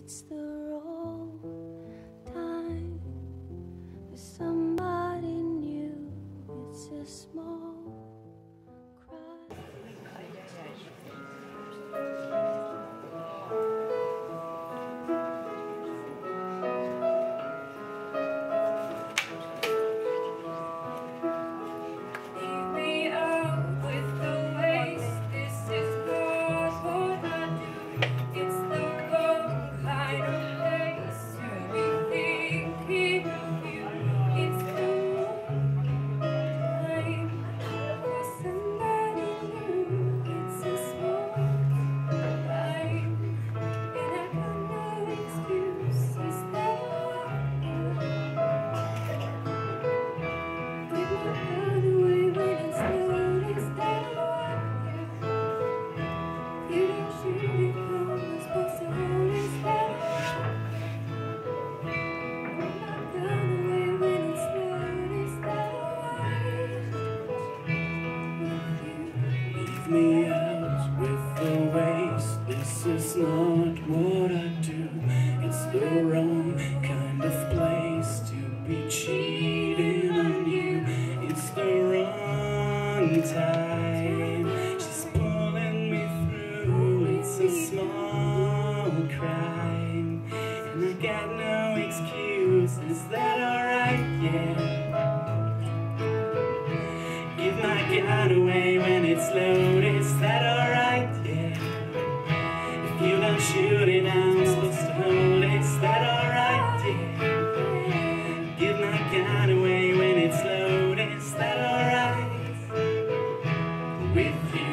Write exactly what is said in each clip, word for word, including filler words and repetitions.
It's the wrong time for somebody new. It's a small cry. Leave me out with the waste. This is not what I do. It's the wrong kind of place to be thinking of you. It's the wrong time for somebody new. It's a small crime, and I got no excuses that give my heart away when it's noticed that you don't shoot it home. We're supposed to hold it down. Give my gun away when it's noticed that Leave me out with the waste. This is not what I do. It's the wrong kind of place to be cheating on you. It's the wrong time. She's pulling me through. It's a small crime, and I got no excuse. Is that alright? Yeah. Give my gun away when it's loaded. Is that alright? Yeah. If you don't shoot it, I'm supposed to hold it. Is that alright? Yeah. Give my gun away when it's loaded. Is that alright? With you.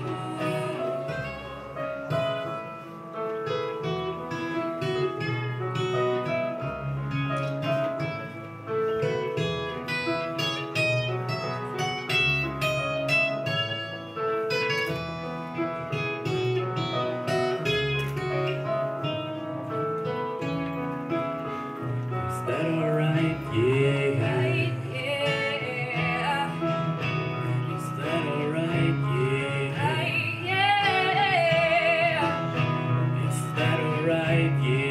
Is that alright? Yeah. right, yeah, Is that alright? Yeah. right, yeah. Is that alright? Yeah.